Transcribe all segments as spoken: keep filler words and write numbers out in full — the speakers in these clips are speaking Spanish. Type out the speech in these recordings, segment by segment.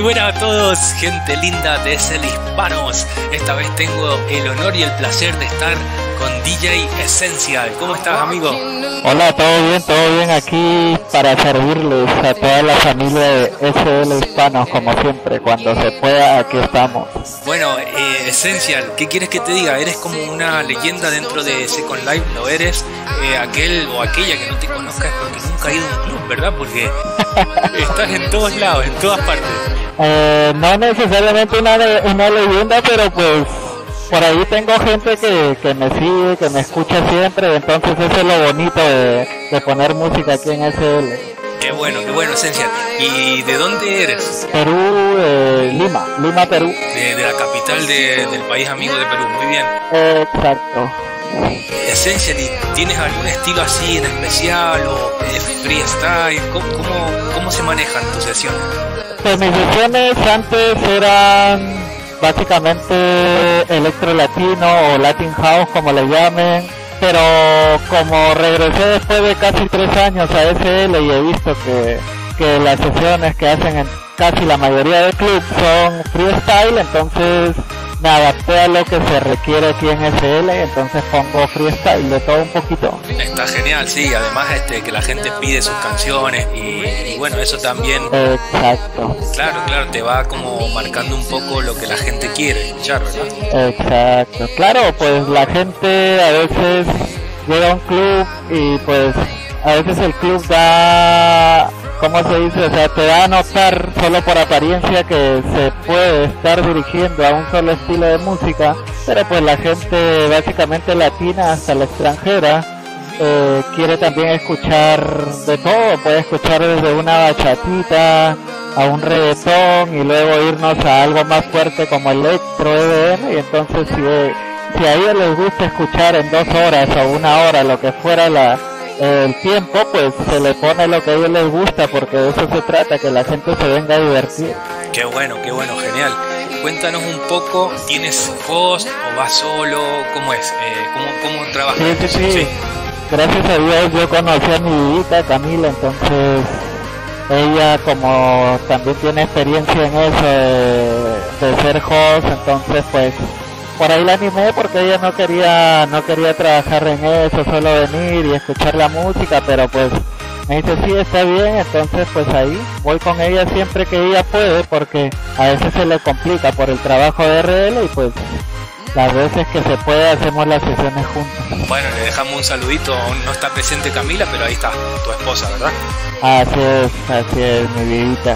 buenas a todos, gente linda de S L Hispanos. Esta vez tengo el honor y el placer de estar con D J Essential. ¿Cómo estás, amigo? Hola, todo bien, todo bien aquí para servirles a toda la familia de S L Hispanos, como siempre, cuando se pueda, aquí estamos. Bueno, eh, Essential, ¿qué quieres que te diga? Eres como una leyenda dentro de Second Life, ¿no eres? Eh, aquel o aquella que no te conozca es porque nunca ha ido a un club, ¿verdad? Porque estás en todos lados, en todas partes. Eh, no necesariamente una, una leyenda, pero pues por ahí tengo gente que, que me sigue, que me escucha siempre, entonces eso es lo bonito de, de poner música aquí en S L. Qué bueno, qué bueno, Essential. ¿Y de dónde eres? Perú, eh, Lima, Lima, Perú. De, de la capital de, del país amigo de Perú, muy bien. Eh, exacto. Essential, ¿tienes algún estilo así en especial o eh, freestyle? ¿Cómo, cómo, ¿Cómo se manejan tus sesiones? Pues mis sesiones antes eran básicamente electro latino o latin house, como le llamen, pero como regresé después de casi tres años a S L y he visto que, que las sesiones que hacen en casi la mayoría de clubs son freestyle, entonces me adapté a lo que se requiere aquí en S L, entonces pongo freestyle de todo un poquito. Está genial, sí, además este que la gente pide sus canciones y, y bueno, eso también. Exacto. Claro, claro, te va como marcando un poco lo que la gente quiere escuchar, ¿verdad? Exacto. Claro, pues la gente a veces llega a un club y pues a veces el club da, ¿cómo se dice? O sea, te da a notar solo por apariencia que se puede estar dirigiendo a un solo estilo de música, pero pues la gente básicamente latina hasta la extranjera eh, quiere también escuchar de todo, puede escuchar desde una bachatita a un reggaetón y luego irnos a algo más fuerte como electro, E D M, y entonces si, si a ellos les gusta escuchar en dos horas o una hora, lo que fuera la el tiempo, pues se le pone lo que a ellos les gusta, porque de eso se trata, que la gente se venga a divertir. Qué bueno, qué bueno, genial. Cuéntanos un poco, ¿tienes host o vas solo? ¿Cómo es? Eh, ¿cómo, ¿Cómo trabajas? Sí, sí, sí, sí. Gracias a Dios yo conocí a mi hijita Camila, entonces ella como también tiene experiencia en eso de, de ser host, entonces pues por ahí la animé porque ella no quería no quería trabajar en eso, solo venir y escuchar la música, pero pues me dice sí, está bien, entonces pues ahí voy con ella siempre que ella puede, porque a veces se le complica por el trabajo de R L y pues las veces que se puede hacemos las sesiones juntos. Bueno, le dejamos un saludito, aún no está presente Camila, pero ahí está, tu esposa, ¿verdad? Así es, así es, mi vidita.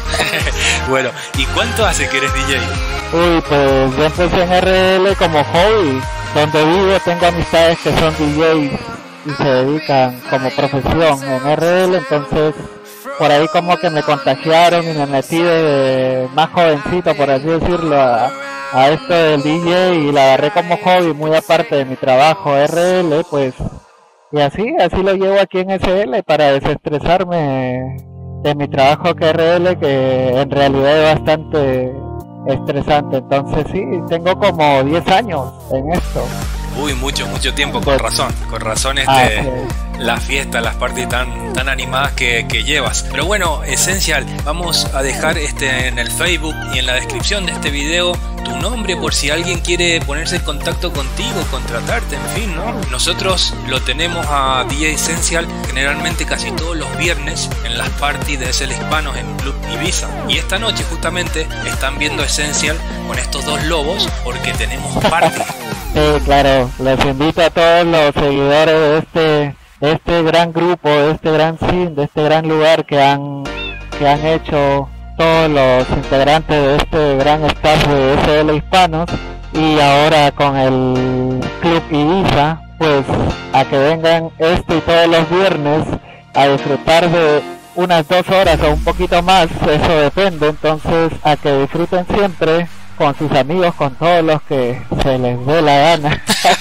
Bueno, ¿y cuánto hace que eres D J? Uy, pues yo empecé en R L como hobby. Donde vivo tengo amistades que son D Js y se dedican como profesión en R L, entonces por ahí como que me contagiaron y me metí de más jovencito, por así decirlo, a, a esto del D J y la agarré como hobby muy aparte de mi trabajo R L, pues, y así, así lo llevo aquí en S L para desestresarme de mi trabajo que R L, que en realidad es bastante estresante. Entonces sí, tengo como diez años en esto. Uy, mucho, mucho tiempo, con razón, con razón este, ah, sí. La fiesta, las parties tan, tan animadas que, que llevas. Pero bueno, Essential, vamos a dejar este en el Facebook y en la descripción de este video tu nombre por si alguien quiere ponerse en contacto contigo, contratarte, en fin, ¿no? Nosotros lo tenemos a D J Essential generalmente casi todos los viernes en las parties de S L Hispanos en Club Ibiza. Y esta noche justamente están viendo Essential con estos dos lobos porque tenemos party. Sí, claro, les invito a todos los seguidores de este, de este gran grupo, de este gran scene, de este gran lugar que han, que han hecho todos los integrantes de este gran staff de S L Hispanos, y ahora con el Club Ibiza, pues a que vengan este y todos los viernes a disfrutar de unas dos horas o un poquito más, eso depende, entonces a que disfruten siempre con sus amigos, con todos los que se les dé la gana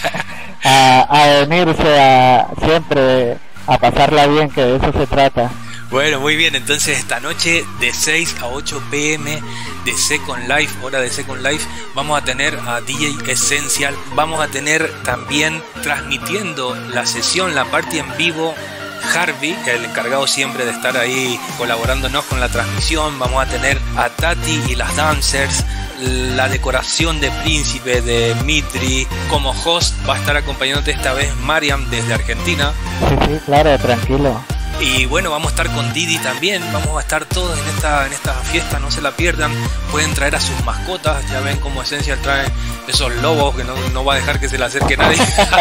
a, a venirse a siempre a pasarla bien, que de eso se trata. Bueno, muy bien, entonces esta noche de seis a ocho pm de Second Life, hora de Second Life, vamos a tener a D J Essential, vamos a tener también transmitiendo la sesión, la party en vivo, Harvey, el encargado siempre de estar ahí colaborándonos con la transmisión. Vamos a tener a Tati y las Dancers, la decoración de Príncipe de Mitri. Como host va a estar acompañándote esta vez Mariam desde Argentina. Sí, sí, claro, tranquilo. Y bueno, vamos a estar con Didi también, vamos a estar todos en esta, en esta fiesta, no se la pierdan. Pueden traer a sus mascotas, ya ven como Essential trae esos lobos que no, no va a dejar que se le acerque nadie.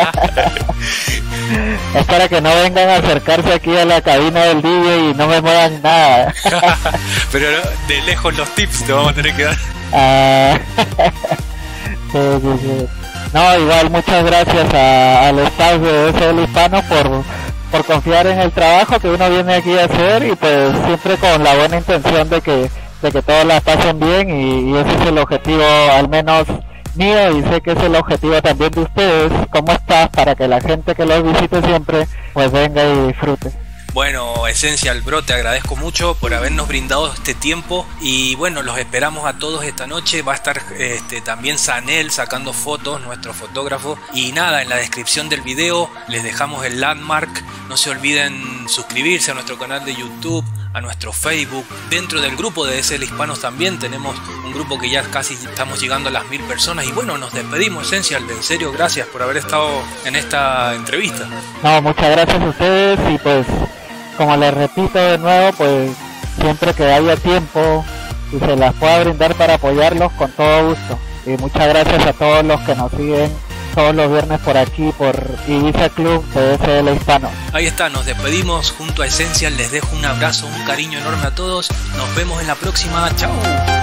Es para que no vengan a acercarse aquí a la cabina del D J y no me muevan nada. Pero de lejos los tips te vamos a tener que dar. Ah, sí, sí, sí. No, igual muchas gracias a, al staff de S L Hispano por... por confiar en el trabajo que uno viene aquí a hacer, y pues siempre con la buena intención de que de que todos la pasen bien, y, y ese es el objetivo, al menos mío, y sé que es el objetivo también de ustedes como staff, para que la gente que los visite siempre pues venga y disfrute. Bueno, Essential Bro, te agradezco mucho por habernos brindado este tiempo, y bueno, los esperamos a todos esta noche. Va a estar este, también Sanel sacando fotos, nuestro fotógrafo, y nada, en la descripción del video les dejamos el landmark. No se olviden suscribirse a nuestro canal de YouTube, a nuestro Facebook. Dentro del grupo de S L Hispanos también tenemos un grupo que ya casi estamos llegando a las mil personas. Y bueno, nos despedimos, Essential, en serio, gracias por haber estado en esta entrevista. No, muchas gracias a ustedes, y pues como les repito de nuevo, pues siempre que haya tiempo y se las pueda brindar para apoyarlos, con todo gusto. Y muchas gracias a todos los que nos siguen todos los viernes por aquí, por Ibiza Club de S L Hispano. Ahí está, nos despedimos junto a Essential. Les dejo un abrazo, un cariño enorme a todos. Nos vemos en la próxima. Chao.